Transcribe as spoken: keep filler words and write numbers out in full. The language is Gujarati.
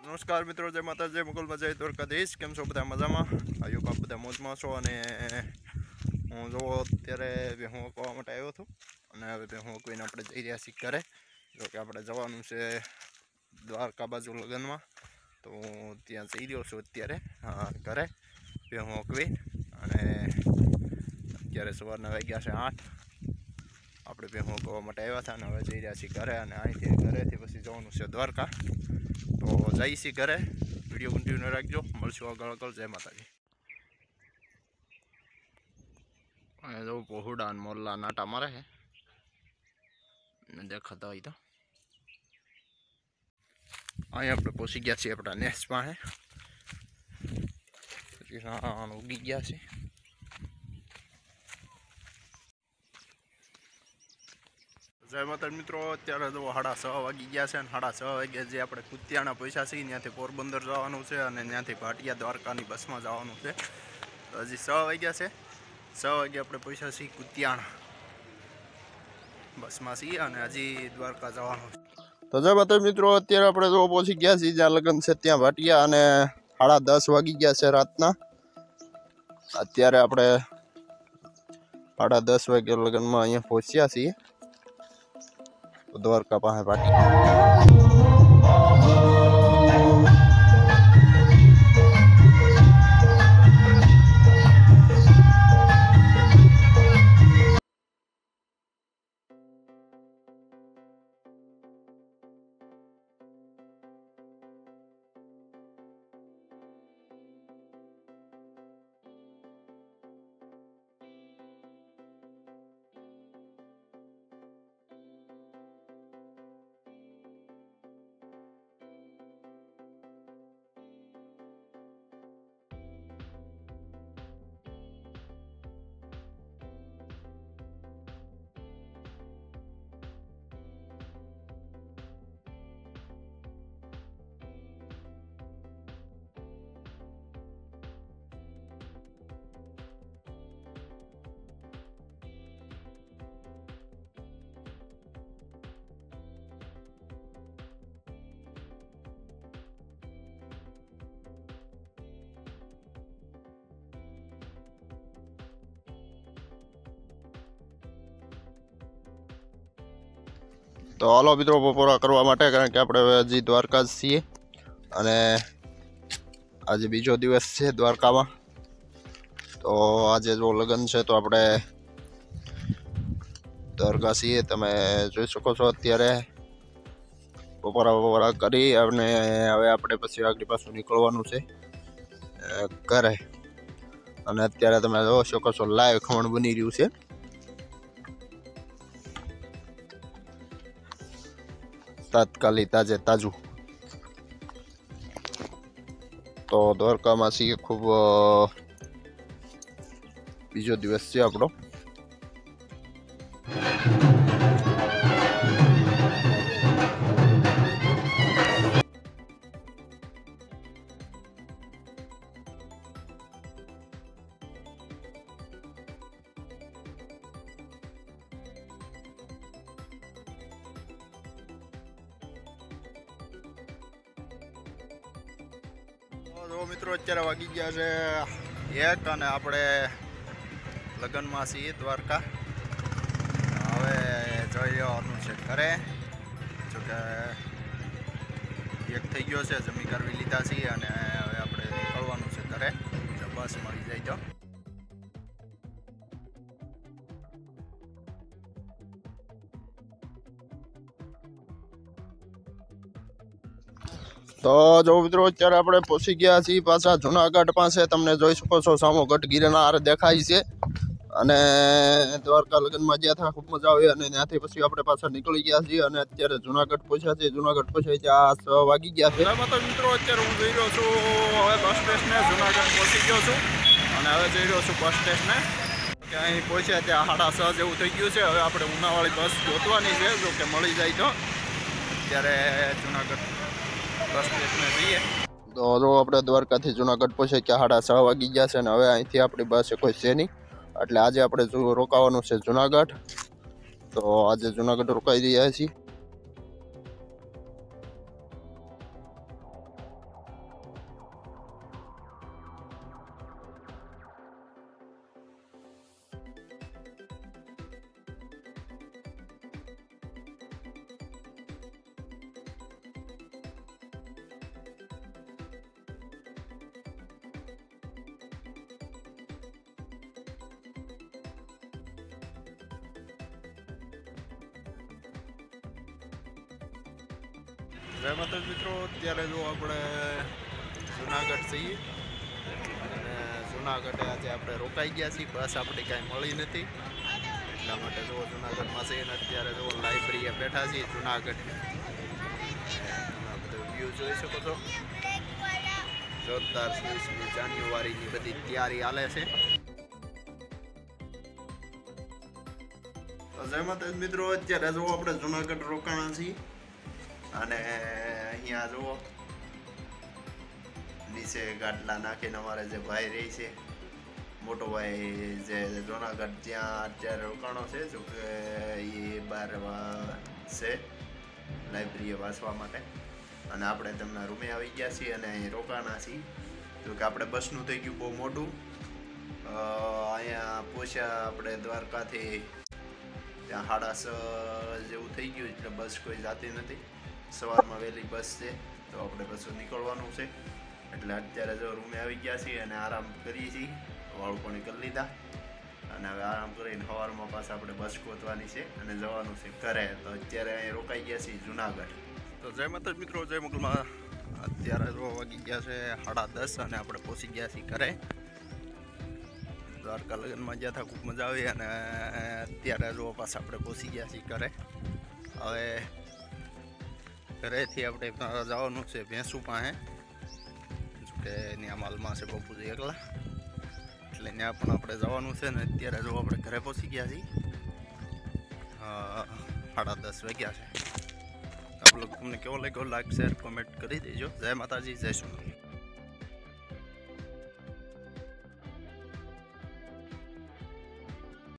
નમસ્કાર મિત્રો, જય માતા, જય મુગલમાં, જય દ્વારકાધીશ. કેમ છો બધા? મજામાં? આયુ આપ બધા મોજમાં છો. અને હું જો અત્યારે હું કહવા માટે આવ્યો હતો અને હવે હું કોઈને આપણે જઈ રહ્યા છીએ ઘરે. જો કે આપણે જવાનું છે દ્વારકા બાજુ લગ્નમાં, તો હું ત્યાં જઈ રહ્યો છું અત્યારે ઘરે હું કવી. અને અત્યારે સવારના વાગ્યા છે આઠ. આપણે બે હું કહવા માટે આવ્યા હતા અને હવે જઈ રહ્યા છીએ ઘરે. અને અહીંથી ઘરેથી પછી જવાનું છે દ્વારકા. તો જઈ છીએ ઘરે. વિડીયો કન્ટિન્યુ રાખજો. મળશું આગળ આગળ. જય માતાજી. અહીંયા જવું પહોડા અને મોરલા નાટા મારે છે દેખાતા હોય તો. અહીંયા આપણે પહોંચી ગયા છીએ આપણા નેસ પાસે. ઉગી ગયા છે. જય માતા મિત્રો, અત્યારે તો સાડા છ વાગી ગયા છે અને સાડા છ વાગ્યા જે આપણે કુતિયાણા પૈસા છે ત્યાંથી પોરબંદર જવાનું છે અને ત્યાંથી ભાટિયા દ્વારકાની બસમાં જવાનું છે. તો હજી છ વાગ્યા છે. છ વાગે આપણે પૈસા છીએ કુતિયાણા બસમાં છીએ અને હજી દ્વારકા જવાનું છે. તો જય માતા મિત્રો, અત્યારે આપણે તો પહોંચી ગયા છીએ જ્યાં લગ્ન છે ત્યાં ભાટિયા. અને સાડા દસ વાગી ગયા છે રાતના. અત્યારે આપણે સાડા દસ વાગે લગ્નમાં અહીંયા પહોંચ્યા છીએ દ્વારકા પાસે ભાટિયા. તો હાલો મિત્રો બપોરા કરવા માટે, કારણ કે આપણે હજી દ્વારકા જ છીએ અને આજે બીજો દિવસ છે દ્વારકામાં. તો આજે જો લગ્ન છે તો આપણે દ્વારકા છીએ. તમે જોઈ શકો છો અત્યારે બપોરા બપોરા કરી અને હવે આપણે પછી આગળ પાછું નીકળવાનું છે ઘરે. અને અત્યારે તમે જોઈ શકો છો લાઈવ ખમણ બની રહ્યું છે. તાત્કાલિક તાજે તાજું. તો દ્વારકામાં છીએ, ખૂબ બીજો દિવસ છે આપણો. તો મિત્રો અત્યારે વાગી ગયા છે એક અને આપણે લગ્નમાં છીએ દ્વારકા. હવે જઈ રહેવાનું છે ઘરે. જોકે એક થઈ ગયો છે, જમી કરવી લીધા છીએ અને હવે આપણે નીકળવાનું છે ઘરે. બસ મળી જાય તો. તો જો મિત્રો અત્યારે આપણે પહોંચી ગયા છીએ પાછા જુનાગઢ પાસે. તમને જોઈ શકો છો સામો ગઢ ગિરનાર દેખાય છે. અને દ્વારકા લગ્નમાં ગયા હતા, ખૂબ મજા આવી. અને ત્યાંથી પછી આપણે પાછા નીકળી ગયા છીએ અને અત્યારે જુનાગઢ પહોંચ્યા છીએ. જુનાગઢ પહોંચ્યા ત્યાં છ વાગી ગયા છે. તો મિત્રો અત્યારે હું જઈ રહ્યો છું હવે બસ સ્ટેશને. જુનાગઢ પહોંચી ગયો છું અને હવે જઈ રહ્યો છું બસ સ્ટેશને. કે અહીં પહોંચ્યા ત્યાં સાડા છ જેવું થઈ ગયું છે. હવે આપણે ઉનાવાળી બસ ગોતવાની છે, જો કે મળી જાય તો. અત્યારે જુનાગઢ બસ સ્ટેશને જઈએ. તો જો આપણે દ્વારકાથી જુનાગઢ પહોંચે ત્યાં સાડા છ વાગી ગયા છે અને હવે અહીંથી આપણી પાસે કોઈ છે નહીં. એટલે આજે આપણે રોકાવાનું છે જુનાગઢ. તો આજે જુનાગઢ રોકાઈ રહ્યા છીએ. જય માતા મિત્રો, અત્યારે જો આપણે જુનાગઢ છીએ અને જુનાગઢે આજે આપણે રોકાઈ ગયા છીએ. બસ આપણે કાંઈ મળી નથી એટલા માટે જો જુનાગઢમાં છે. અને અત્યારે જો લાઇબ્રેરીએ બેઠા છીએ જુનાગઢ. બધું વ્યૂ જોઈ શકો છો. જોરદાર છવ્વીસમી જાન્યુઆરીની બધી તૈયારી હાલે છે. જય માતા મિત્રો, અત્યારે જો આપણે જુનાગઢ રોકાણા છીએ અને અહીંયા જુઓ નીચે ગાટલા નાખીને અમારે જે ભાઈ રહી છે, મોટો ભાઈ જે જુનાગઢ ત્યાં અત્યારે રોકાણો છે. જો કે એ બાર છે લાઇબ્રેરીએ વાંચવા માટે અને આપણે તેમના રૂમે આવી ગયા છીએ અને અહીં રોકાણા છીએ. જો કે આપણે બસનું થઈ ગયું બહુ મોટું. અહીંયા પહોંચ્યા આપણે દ્વારકાથી ત્યાં સાડા છ જેવું થઈ ગયું એટલે બસ કોઈ જાતી નથી. સવારમાં વહેલી બસ છે તો આપણે બસો નીકળવાનું છે એટલે અત્યારે જો રૂમે આવી ગયા છીએ અને આરામ કરીએ છીએ. વાળું પણ કરી લીધા અને હવે આરામ કરીને સવારમાં પાછા આપણે બસ ગોતવાની છે અને જવાનું છે ઘરે. તો અત્યારે અહીં રોકાઈ ગયા છીએ જુનાગઢ. તો જય માતા મિત્રો, જય મંગલમાં. અત્યારે જો વાગી ગયા છે સાડા દસ અને આપણે પહોંચી ગયા છીએ ઘરે. દ્વારકા લગ્નમાં ગયા હતા, ખૂબ મજા આવી અને અત્યારે જો પાછા આપણે પહોંચી ગયા છીએ ઘરે. હવે ઘરેથી આપણે જવાનું છે ભેંસુ પાસે, કે ત્યાં માલમાં છે બાપુજી એકલા એટલે ત્યાં પણ આપણે જવાનું છે. ને અત્યારે જો આપણે ઘરે પહોંચી ગયા છીએ. સાડા દસ વાગ્યા છે. આપ લોકો તમને કેવો લાગ્યો લાઈક શેર કોમેન્ટ કરી દેજો. જય માતાજી, જય સોનાજી.